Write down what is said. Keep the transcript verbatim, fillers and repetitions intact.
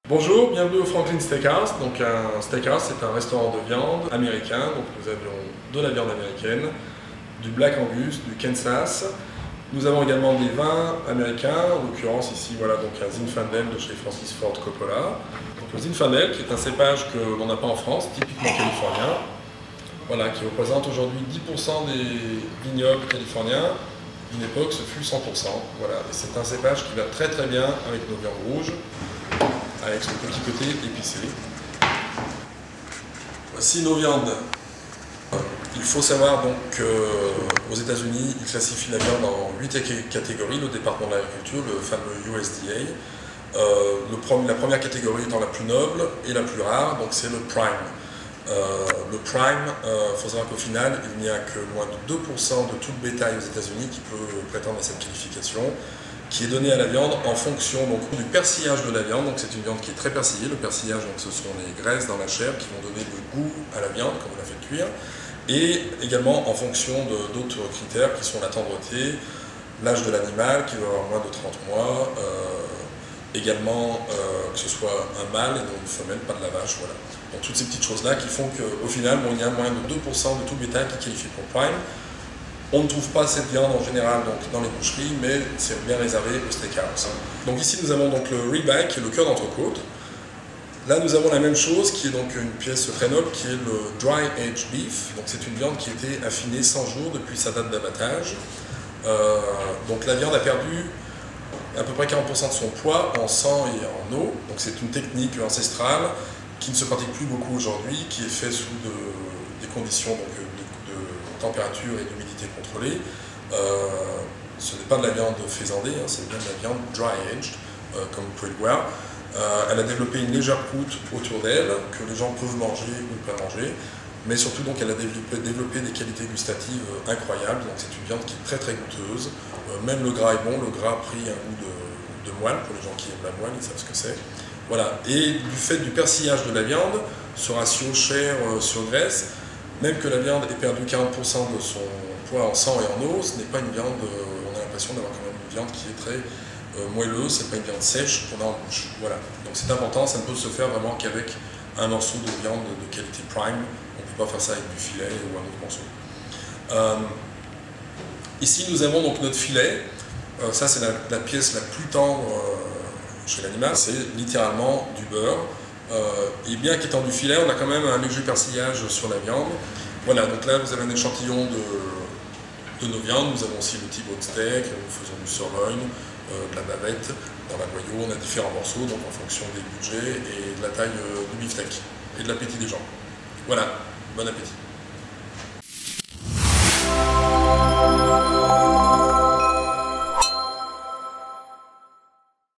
Bonjour, bienvenue au Franklin Steakhouse. Donc un steakhouse, c'est un restaurant de viande américain. Donc nous avions de la viande américaine, du Black Angus, du Kansas. Nous avons également des vins américains, en l'occurrence ici voilà donc un Zinfandel de chez Francis Ford Coppola. Donc le Zinfandel qui est un cépage que l'on n'a pas en France, typiquement californien. Voilà, qui représente aujourd'hui dix pour cent des vignobles californiens. D'une époque, ce fut cent pour cent. Voilà, et c'est un cépage qui va très très bien avec nos viandes rouges, avec son petit côté épicé. Voici nos viandes. Il faut savoir donc qu'aux États-Unis, ils classifient la viande en huit catégories, le département de l'agriculture, le fameux U S D A. Euh, le, la première catégorie étant la plus noble et la plus rare, donc c'est le prime. Euh, le prime, il euh, faut savoir qu'au final, il n'y a que moins de deux pour cent de tout le bétail aux États-Unis qui peut prétendre à cette qualification, qui est donnée à la viande en fonction donc, du persillage de la viande. Donc c'est une viande qui est très persillée. Le persillage, donc, ce sont les graisses dans la chair qui vont donner le goût à la viande, comme on l'a fait cuire, et également en fonction d'autres critères qui sont la tendreté, l'âge de l'animal qui doit avoir moins de trente mois, euh, également euh, que ce soit un mâle et non une femelle, pas de la vache, voilà. Donc toutes ces petites choses-là qui font qu'au final, bon, il y a moins de deux pour cent de tout le bétail qui est qualifié pour prime. On ne trouve pas cette viande en général donc, dans les boucheries, mais c'est bien réservé au steakhouse. Donc ici nous avons donc le ribeye qui est le cœur d'entrecôte. Là nous avons la même chose qui est donc une pièce très noble qui est le dry aged beef. Donc c'est une viande qui a été affinée cent jours depuis sa date d'abattage. Euh, donc la viande a perdu à peu près quarante pour cent de son poids en sang et en eau. Donc c'est une technique ancestrale qui ne se pratique plus beaucoup aujourd'hui, qui est faite sous de, des conditions donc, de, de température et d'humidité contrôlée. Euh, ce n'est pas de la viande faisandée, hein, c'est bien de la viande dry aged, euh, comme vous pouvez le voir. Euh, elle a développé une légère croûte autour d'elle, que les gens peuvent manger ou ne pas manger, mais surtout donc, elle a développé, développé des qualités gustatives incroyables. Donc c'est une viande qui est très très goûteuse. Euh, même le gras est bon, le gras a pris un goût de, de moelle, pour les gens qui aiment la moelle, ils savent ce que c'est. Voilà. Et du fait du persillage de la viande, ce ratio chair euh, sur graisse, même que la viande ait perdu quarante pour cent de son poids en sang et en eau, ce n'est pas une viande, euh, on a l'impression d'avoir quand même une viande qui est très euh, moelleuse, c'est pas une viande sèche qu'on a en bouche. Voilà. Donc c'est important, ça ne peut se faire vraiment qu'avec un morceau de viande de qualité prime, on ne peut pas faire ça avec du filet ou un autre morceau. Euh, ici nous avons donc notre filet, euh, ça c'est la, la pièce la plus tendre euh, chez l'animal, c'est littéralement du beurre. Euh, et bien qu'étant du filet, on a quand même un léger persillage sur la viande. Voilà, donc là vous avez un échantillon de, de nos viandes. Nous avons aussi le T-bone steak, nous faisons du sirloin, euh, de la bavette, dans la noyau, on a différents morceaux, donc en fonction des budgets et de la taille euh, du beefsteak et de l'appétit des gens. Voilà, bon appétit.